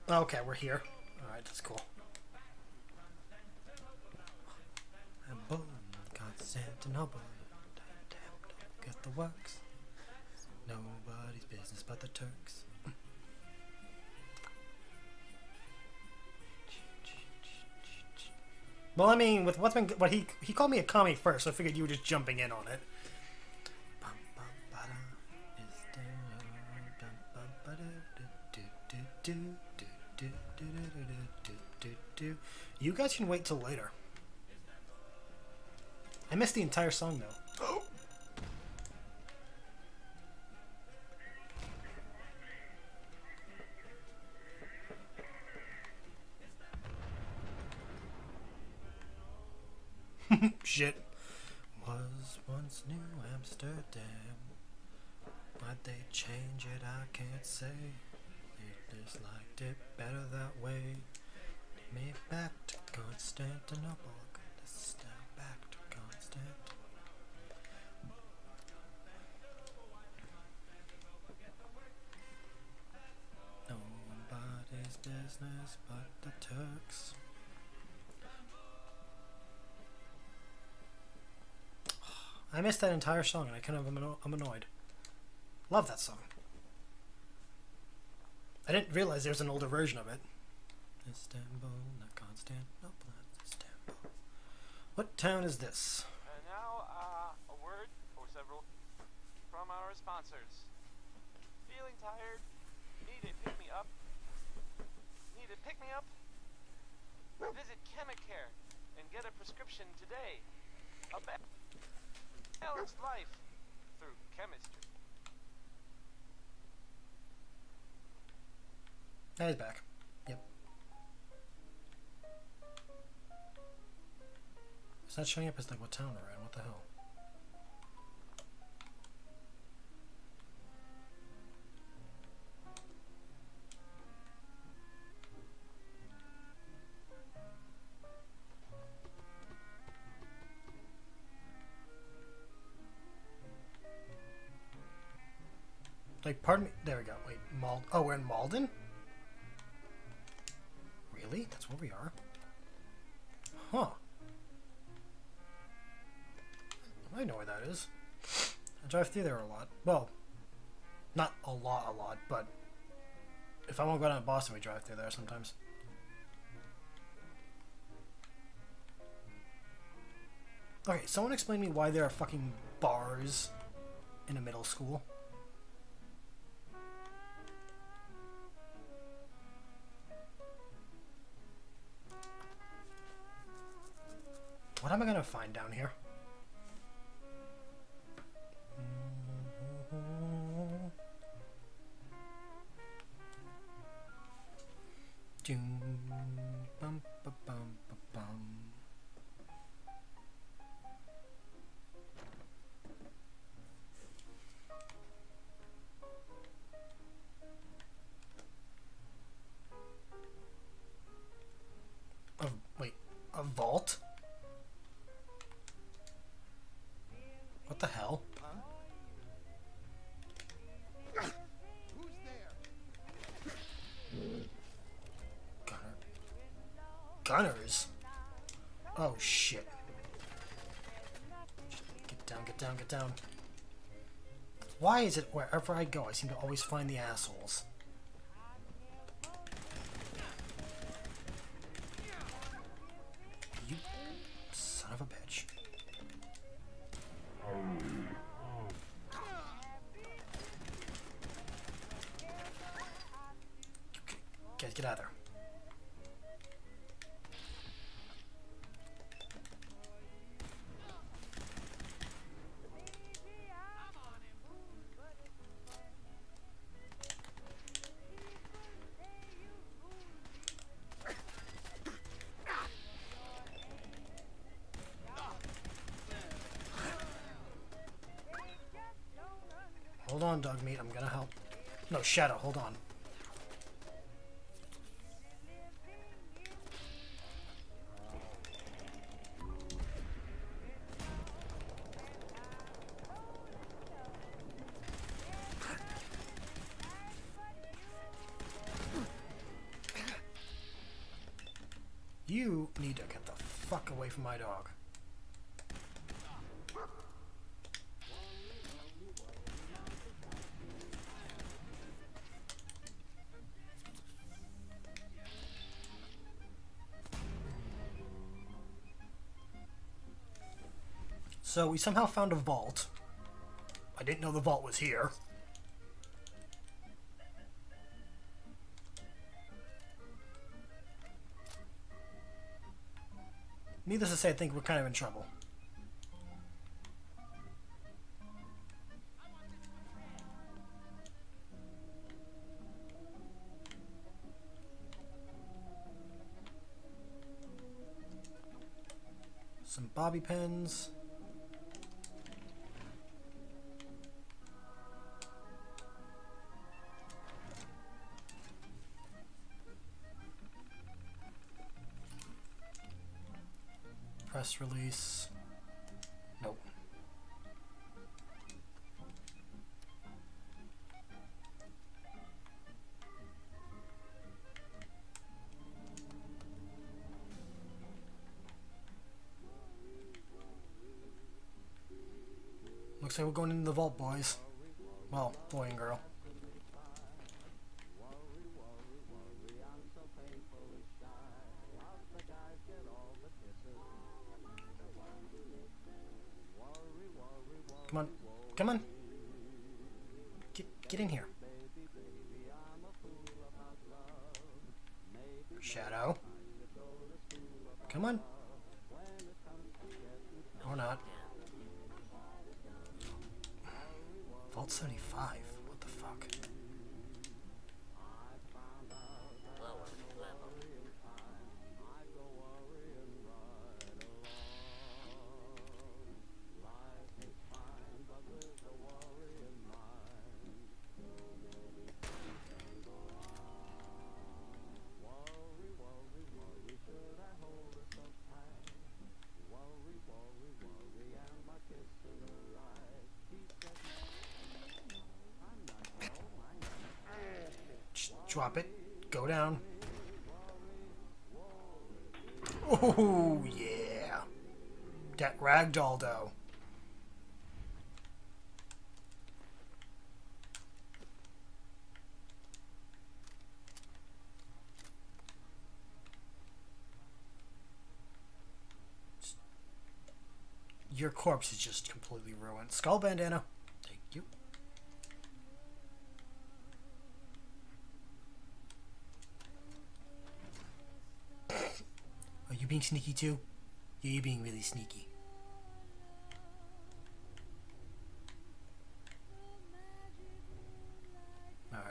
Okay, we're here. Alright, that's cool. And boom, Constantinople. Damn, don't get the works. Nobody's business but the Turks. Well, I mean, with what's been, what he called me a commie first, so I figured you were just jumping in on it. You guys can wait till later. I missed the entire song though. Shit. Was once New Amsterdam. Why'd they change it? I can't say. They just liked it better that way. Me back to Constantinople. This is now back to Constantinople. Nobody's business but the Turks. I missed that entire song and I kind of I'm annoyed. Love that song. I didn't realize there's an older version of it. Istanbul, not Constantinople, Istanbul. What town is this? Now, a word or several from our sponsors. Feeling tired? Need a pick-me-up? Need a pick-me-up? Visit Chemicare and get a prescription today. A balanced life through chemistry. That is back. Yep. It's not showing up as like what town we're in. What the hell? Like, pardon me. There we go. Wait, oh, we're in Malden? Really? That's where we are? Huh. I know where that is. I drive through there a lot. Well, not a lot, but if I want to go down to Boston, we drive through there sometimes. Okay, someone explain me why there are fucking bars in a middle school. What am I gonna find down here? Bum, ba, bum, ba, bum. Wait, a vault? What the hell? Huh? Who's there? Gunners? Oh shit. Get down, get down, get down. Why is it wherever I go I seem to always find the assholes? You son of a bitch. Get out of there. Hold on, dog meat. I'm gonna help. No, Shadow, hold on. You need to get the fuck away from my dog. So we somehow found a vault. I didn't know the vault was here. Needless to say, I think we're kind of in trouble. Some bobby pins. Press release. Nope. Looks like we're going into the vault, boys. Well, boy and girl. Come on. Come on. Get in here. Shadow. Come on. Or not. Vault 75. What the fuck? Drop it. Go down. Oh, yeah. That ragdoll dough. Your corpse is just completely ruined. Skull bandana. Thank you. Are you being sneaky too? Yeah, you're being really sneaky. Alright.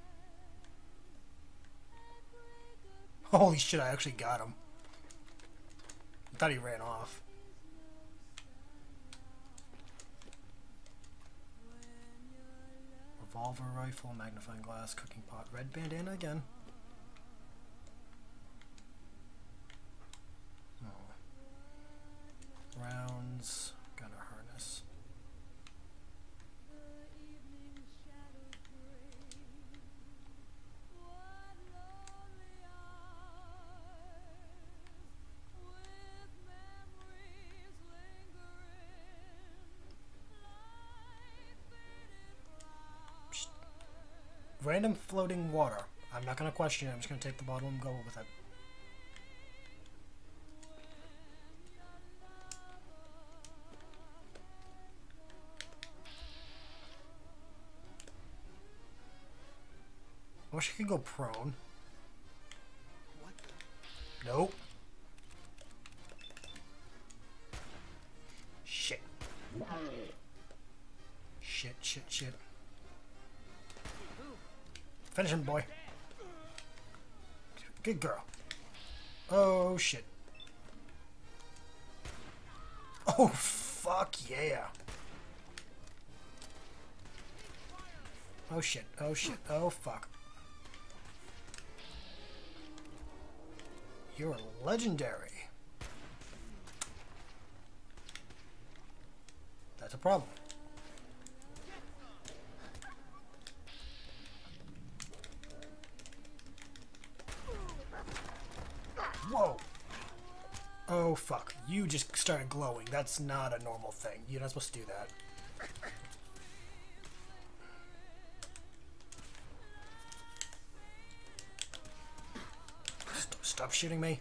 Holy shit, I actually got him. I thought he ran off. Revolver rifle, magnifying glass, cooking pot, red bandana again. Rounds, gunner harness. Psst. Random floating water. I'm not going to question it. I'm just going to take the bottle and go with it. I wish I could go prone. What the? Nope. Shit. Shit, shit, shit. Finish him, boy. Good girl. Oh, shit. Oh, fuck yeah. Oh, shit. Oh, shit. Oh, fuck. You're legendary. That's a problem. Whoa. Oh, fuck. You just started glowing. That's not a normal thing. You're not supposed to do that. Stop shooting me.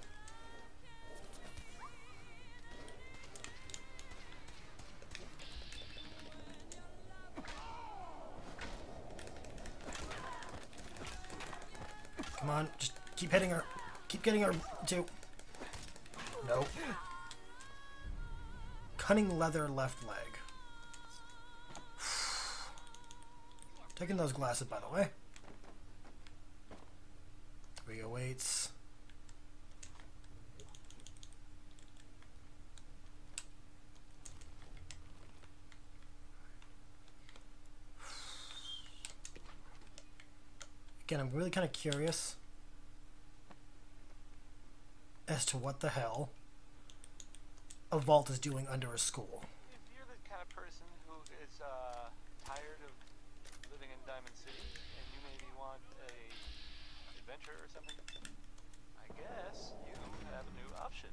Come on, just keep hitting her. Keep getting her, too. Nope. Cunning leather left leg. Taking those glasses, by the way. Reawaits. Again, I'm really kind of curious as to what the hell a vault is doing under a school. If you're the kind of person who is tired of living in Diamond City and you maybe want a adventure or something, I guess you have a new option.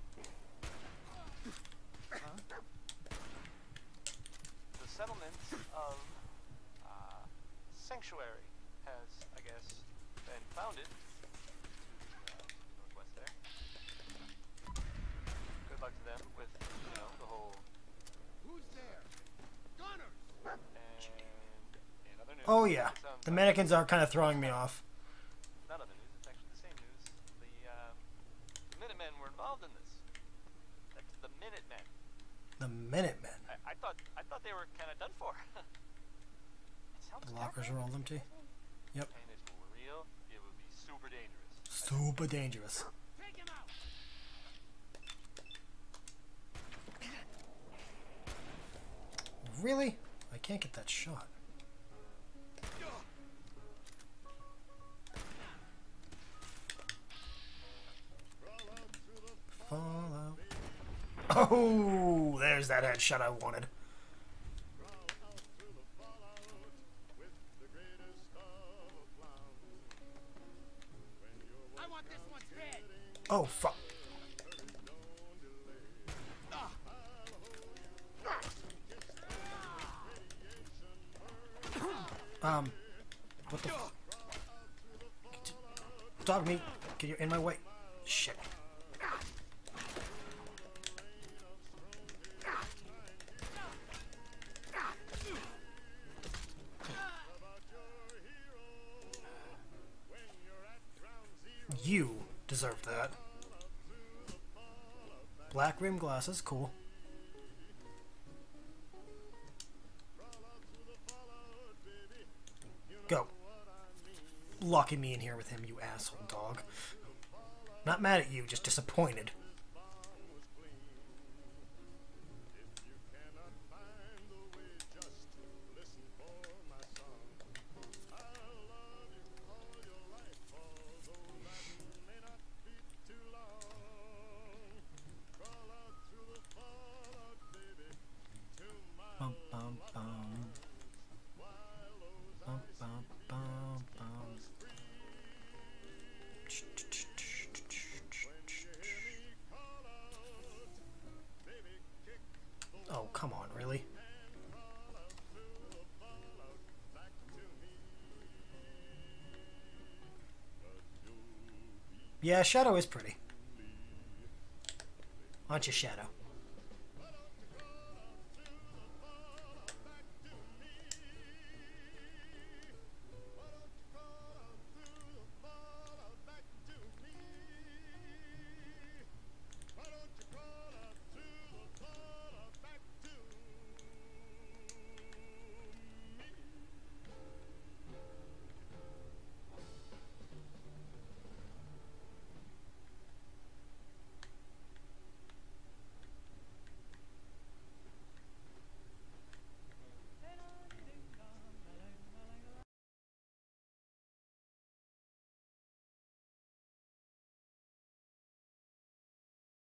The settlement of Sanctuary has, I guess, been founded to the northwest there. Good luck to them with, you know, the whole... Who's there? Gunners! And in other news... Oh yeah, it sounds the like- mannequins are kind of throwing me off. Not other news, it's actually the same news. The Minutemen were involved in this. That's the Minutemen. The Minutemen. I thought they were kind of done for. It sounds The lockers terrible. are all empty. Yep. And if it were real, it would be super dangerous. Super dangerous. Take him out! Really? I can't get that shot. Fallout. Oh, there's that headshot I wanted. I want this one's head! Oh, fuck. What the f- Dog meat, get you in my way. Shit. You deserve that. Black rim glasses, cool. Go. Locking me in here with him, you asshole dog. Not mad at you, just disappointed. Bum, bum, bum. Bum, bum, bum, bum. Oh, come on, really? Yeah, Shadow is pretty. Aren't you, Shadow?